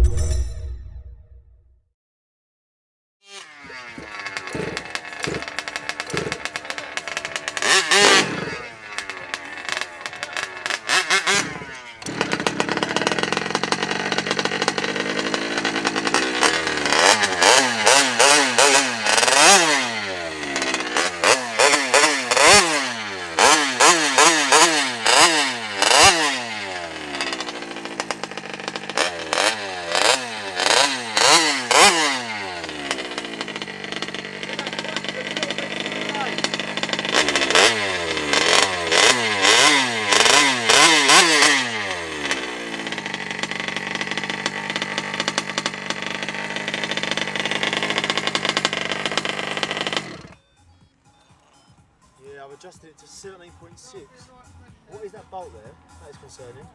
I've adjusted it to 17.6. What is that bolt there? That is concerning.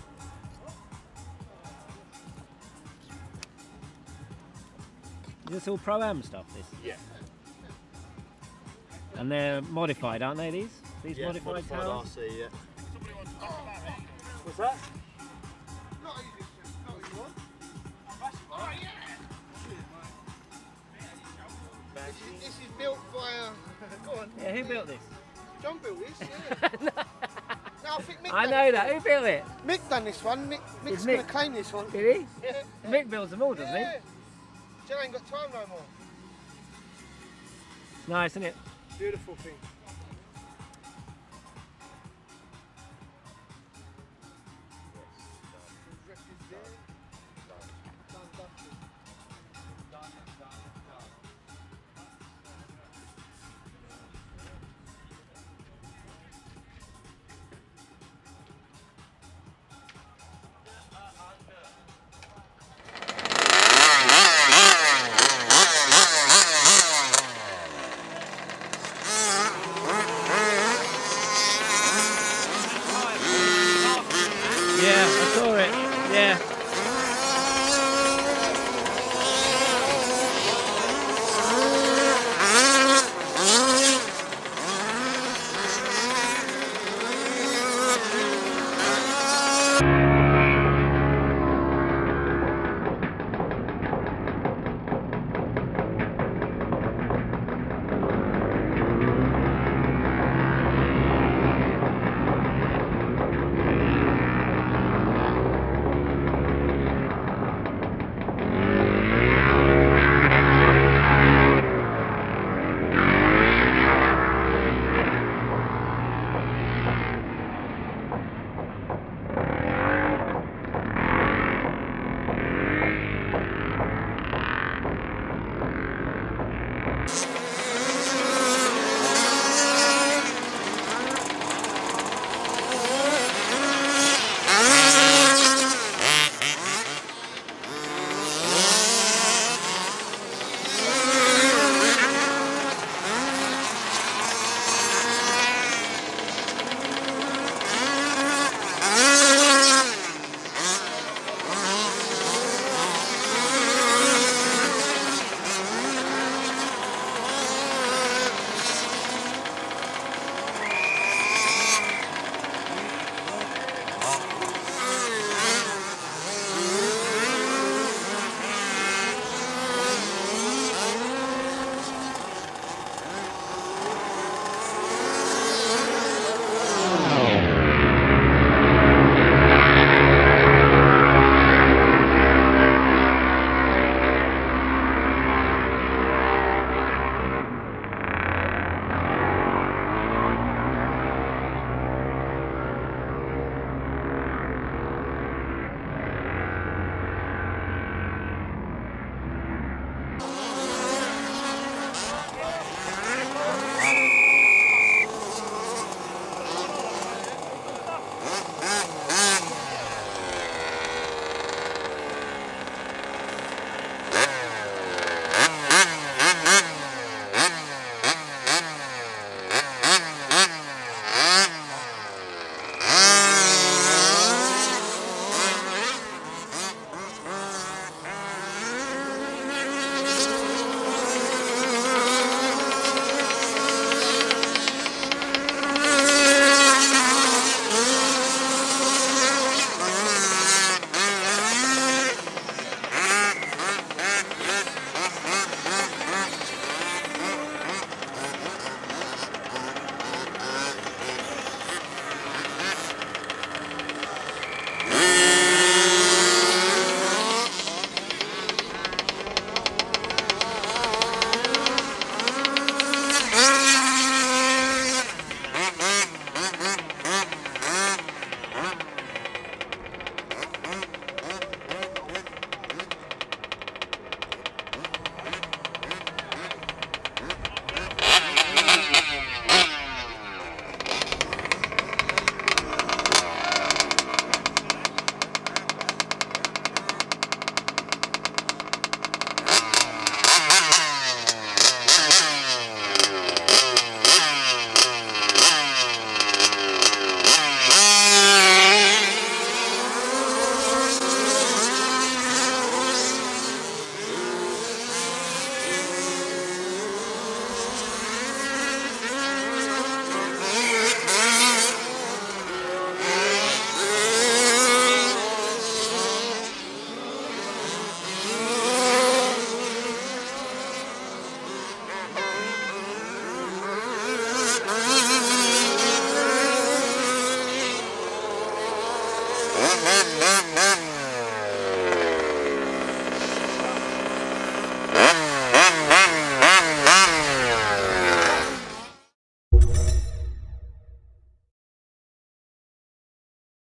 Is this all Pro-Am stuff, this? Yeah. And they're modified, aren't they, these? These Yeah, modified towers? RC, yeah. What's that? This is built by go on. Yeah, who built this? John built this, yeah. No, I think Mick I know that. Who built it? Mick done this one. Mick's going to claim this one. Did he? Yeah. Mick builds them all, doesn't he? Yeah. Jen ain't got time no more. Nice, isn't it? Beautiful thing. Yeah, I saw it. Yeah.